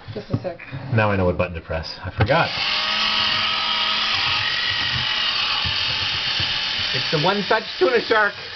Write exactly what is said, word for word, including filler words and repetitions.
Just a sec. Now I know what button to press. I forgot. It's the one touch tuna shark.